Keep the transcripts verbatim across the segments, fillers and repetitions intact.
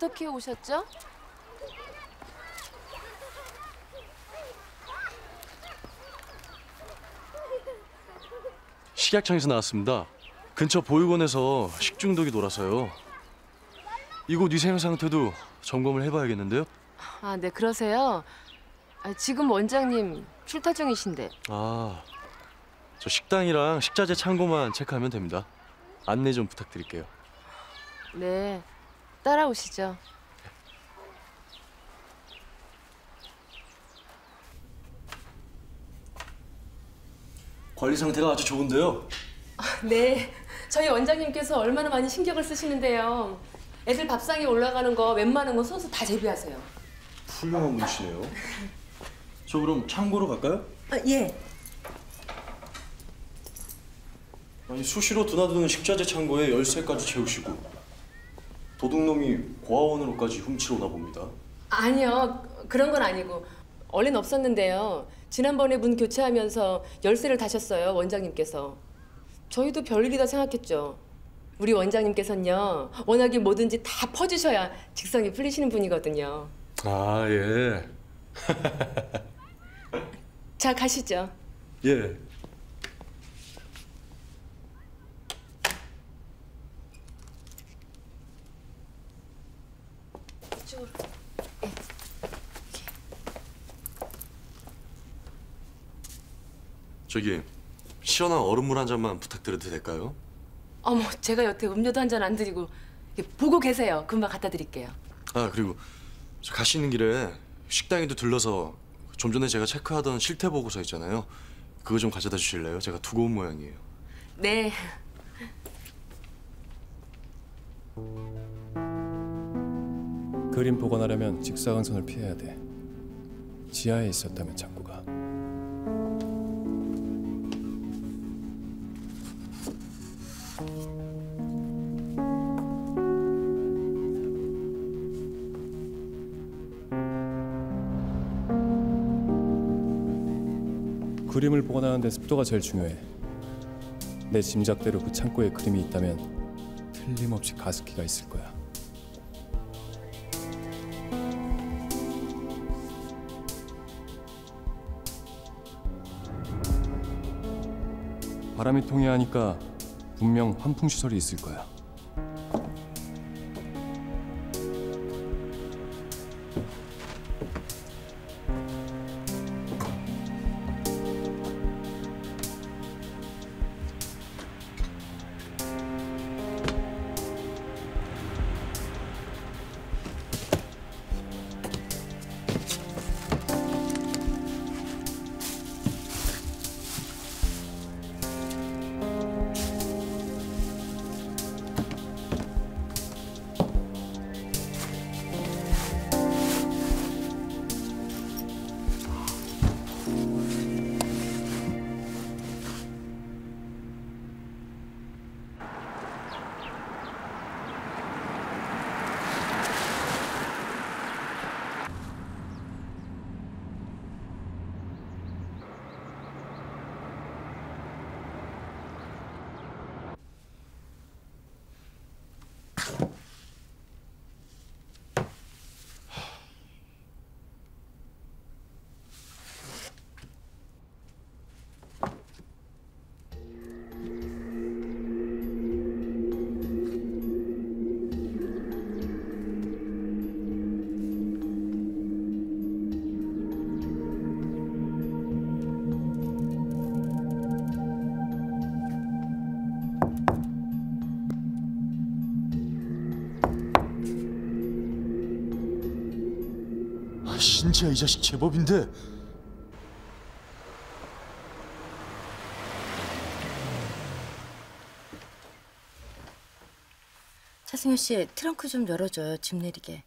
어떻게 오셨죠? 식약청에서 나왔습니다. 근처 보육원에서 식중독이 돌아서요. 이곳 위생 상태도 점검을 해봐야겠는데요? 아, 네, 그러세요? 아, 지금 원장님 출타 중이신데. 아, 저 식당이랑 식자재 창고만 체크하면 됩니다. 안내 좀 부탁드릴게요. 네, 따라오시죠. 관리 상태가 아주 좋은데요? 네, 저희 원장님께서 얼마나 많이 신경을 쓰시는데요. 애들 밥상에 올라가는 거 웬만한 거 손수 다 재배하세요. 훌륭한 분이시네요. 저 그럼 창고로 갈까요? 아, 예. 아니 수시로 드나드는 식자재 창고에 열쇠까지 채우시고 도둑놈이 고아원으로까지 훔치러 오나 봅니다. 아니요, 그런 건 아니고 원래는 없었는데요. 지난번에 문 교체하면서 열쇠를 다셨어요, 원장님께서. 저희도 별일이다 생각했죠. 우리 원장님께서는요, 워낙에 뭐든지 다 퍼주셔야 직성이 풀리시는 분이거든요. 아, 예. 자, 가시죠. 예. 이쪽으로. 저기 시원한 얼음물 한 잔만 부탁드려도 될까요? 어머, 제가 여태 음료도 한 잔 안 드리고 보고 계세요. 금방 갖다 드릴게요. 아, 그리고 저 가시는 길에 식당에도 들러서 좀 전에 제가 체크하던 실태 보고서 있잖아요. 그거 좀 가져다 주실래요? 제가 두고 온 모양이에요. 네. 그림 복원하려면 직사광선을 피해야 돼. 지하에 있었다면 창고가. 그림을 복원하는 데 습도가 제일 중요해. 내 짐작대로 그 창고에 그림이 있다면 틀림없이 가습기가 있을 거야. 바람이 통해하니까 분명 환풍 시설이 있을 거야. 진짜 이 자식 제법인데. 차승현 씨, 트렁크 좀 열어줘요. 짐 내리게.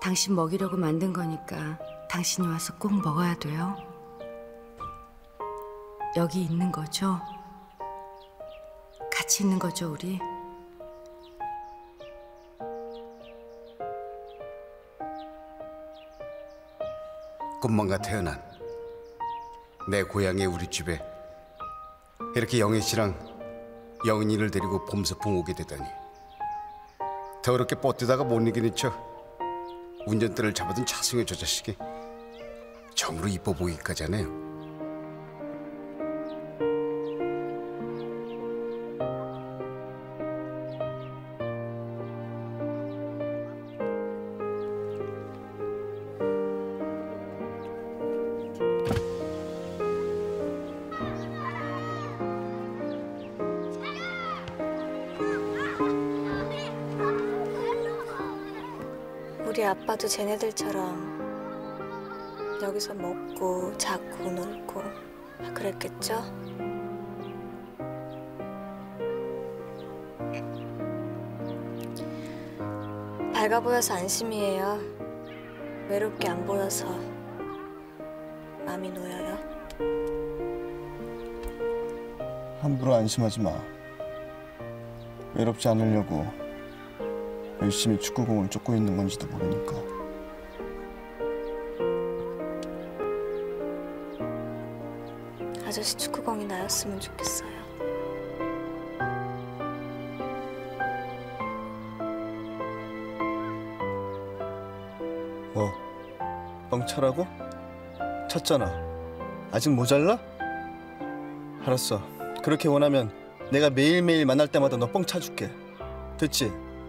당신 먹이려고 만든 거니까 당신이 와서 꼭 먹어야 돼요. 여기 있는 거죠? 같이 있는 거죠, 우리? 꿈만 같아요, 난. 내 고향의 우리 집에 이렇게 영애 씨랑 영인이를 데리고 봄서풍 오게 되다니. 더럽게 뻗대다가 못 이기는 척 운전대를 잡아둔 차승효 저 자식이 정으로 이뻐 보이기까지 하네요. 우리 아빠도 쟤네들처럼 여기서 먹고 자고 놀고 그랬겠죠? 밝아 보여서 안심이에요. 외롭게 안 보여서 마음이 놓여요. 함부로 안심하지 마. 외롭지 않으려고 열심히 축구공을 쫓고 있는 건지도 모르니까. 아저씨 축구공이 나였으면 좋겠어요. 뭐? 뻥차라고? 쳤잖아. 아직 모자라? 알았어. 그렇게 원하면 내가 매일매일 만날 때마다 너 뻥 차줄게. 됐지?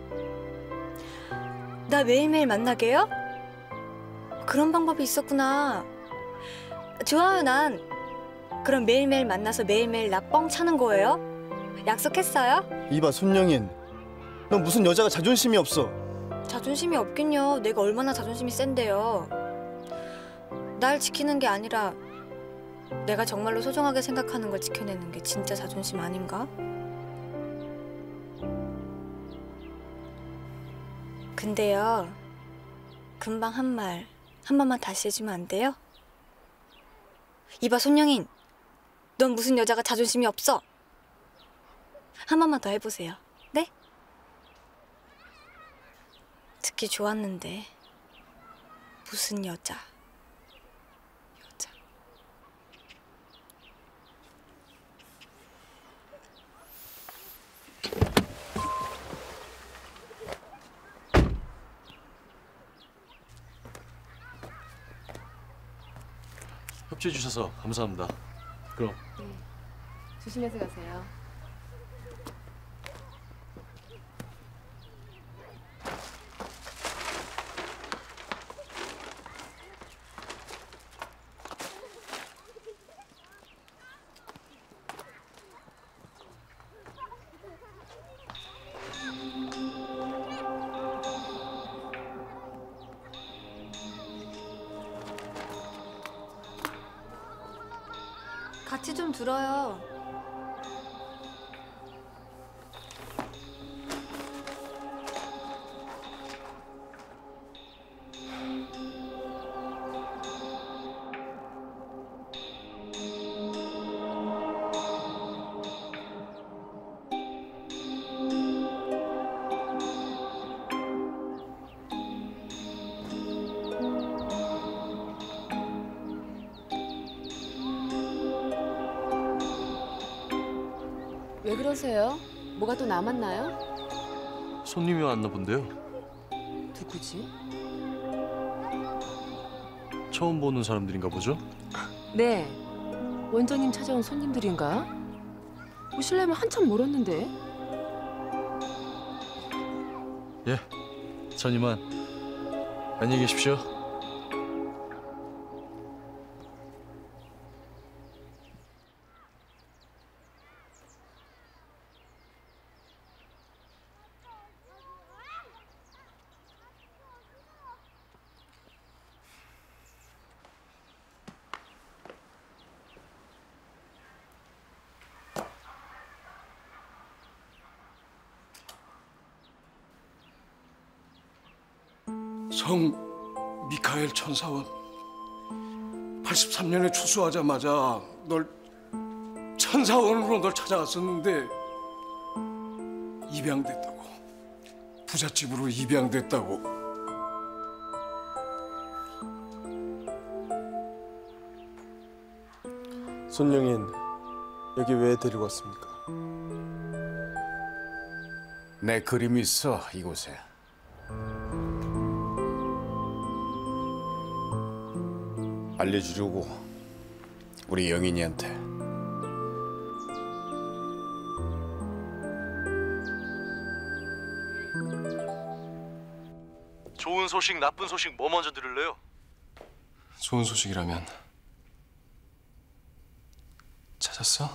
나 매일매일 만나게요? 그런 방법이 있었구나. 좋아요, 난. 그럼 매일매일 만나서 매일매일 나 뻥 차는 거예요? 약속했어요? 이봐, 손영인. 넌 무슨 여자가 자존심이 없어. 자존심이 없긴요. 내가 얼마나 자존심이 센데요. 날 지키는 게 아니라 내가 정말로 소중하게 생각하는 걸 지켜내는 게 진짜 자존심 아닌가? 근데요, 금방 한 말, 한 번만 다시 해주면 안 돼요? 이봐, 손영인. 넌 무슨 여자가 자존심이 없어? 한 번만 더 해보세요. 네? 듣기 좋았는데 무슨 여자? 여자. 협조해 주셔서 감사합니다. 그럼. 네. 조심해서 가세요. 같이 좀 들어요. 왜 그러세요? 뭐가 또 남았나요? 손님이 왔나 본데요. 누구지? 처음 보는 사람들인가 보죠? 네. 원장님 찾아온 손님들인가? 오실려면 한참 멀었는데. 예, 전 이만. 안녕히 계십시오. 성 미카엘 천사원 팔십삼 년에出수하자마자 널 천사원으로 널 찾아갔었는데 입양됐다고. 부잣집으로 입양됐다고. 손영인 여기 왜 데리고 왔습니까? 내 그림이 있어 이곳에. 알려주려고 우리 영인이한테. 좋은 소식, 나쁜 소식 뭐 먼저 들을래요? 좋은 소식이라면 찾았어?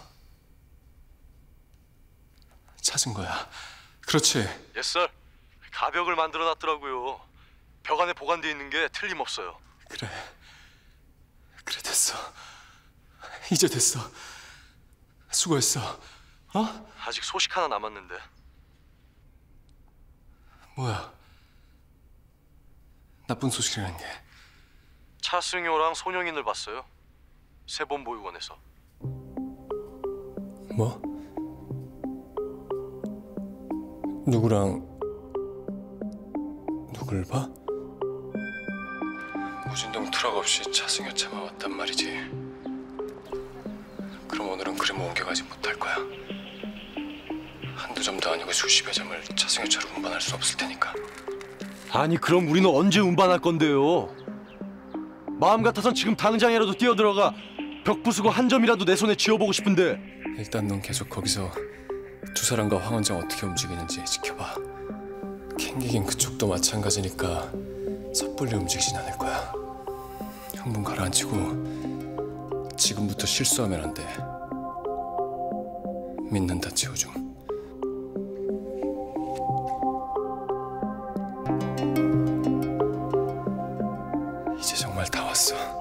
찾은 거야. 그렇지. 예썰, 가벽을 만들어놨더라고요. 벽 안에 보관돼 있는 게 틀림없어요. 그래. 그래 됐어. 이제 됐어. 수고했어. 어? 아직 소식 하나 남았는데. 뭐야? 나쁜 소식이라는 게. 차승효랑 손영인을 봤어요. 세범보육원에서. 뭐? 누구랑 누굴 봐? 무진동 트럭 없이 차승효 차만 왔단 말이지. 그럼 오늘은 그림을 옮겨가지 못할 거야. 한두 점도 아니고 수십여 점을 차승효 차로 운반할 수 없을 테니까. 아니 그럼 우리는 언제 운반할 건데요? 마음 같아선 지금 당장이라도 뛰어들어가 벽 부수고 한 점이라도 내 손에 쥐어보고 싶은데. 일단 넌 계속 거기서 두 사람과 황 원장 어떻게 움직이는지 지켜봐. 캥기긴 그쪽도 마찬가지니까 섣불리 움직이진 않을 거야. 형분 가라앉히고 지금부터 실수하면 안 돼. 믿는다 최호중. 이제 정말 다 왔어.